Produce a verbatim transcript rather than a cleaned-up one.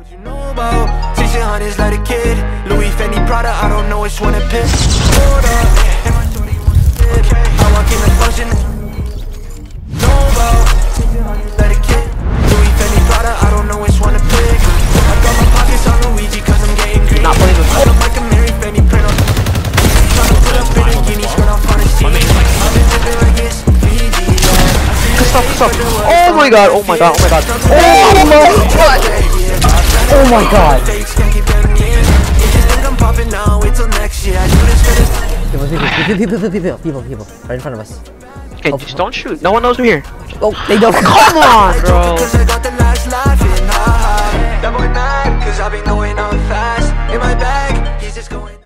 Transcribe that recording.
What you know about sixteen hundreds like a kid. Louis Fendi Prada, I don't know which one to pick. Hold up, and my shorty wants to dip. I walk in the function. Know about sixteen hundreds like a kid. Louis Fendi Prada, I don't know which one to pick. I got my pockets on Luigi cause I'm getting green. Not playing with I look like a Mary Fendi print on. Tryna put up in a guinea skirt off on a team. I've been dripping like it's Fiji. Stop, stop. Oh my god, oh my god, oh my god. Oh my god. Oh my god. People, people, people, people, people, right in front of us. Okay, oh, just don't shoot. No one knows we're here. Oh, they don't. Come on, bro. That boy mad, cause I've been going on fast. In my bag, he's just going.